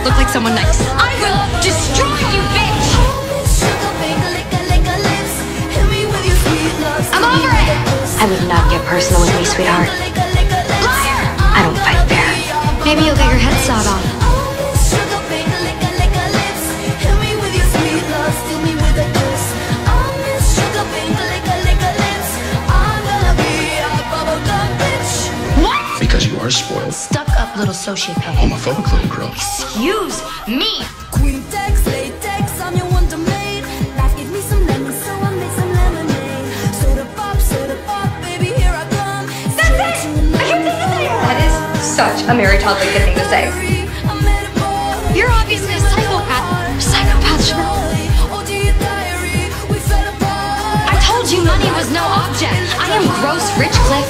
look like someone nice. I will destroy you, bitch! I'm over it! I would not get personal with me, sweetheart. Liar! I don't fight fair. Maybe you'll get your head sawed off. Because you are spoiled. Stuck-up little sociopath. Homophobic little girl. Excuse me! Quintex, latex, I'm your wonder-maid. Life gave me some lemons, so I made some lemonade. Soda pop, baby, here I come. That's it! I can't think of it! That is such a Mary Todd Lincoln thing to say. You're obviously a psychopath. Psychopath, I told you money was no object. I am gross rich, Cliff.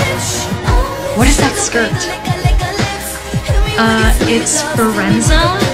What is that skirt? It's Forenzo?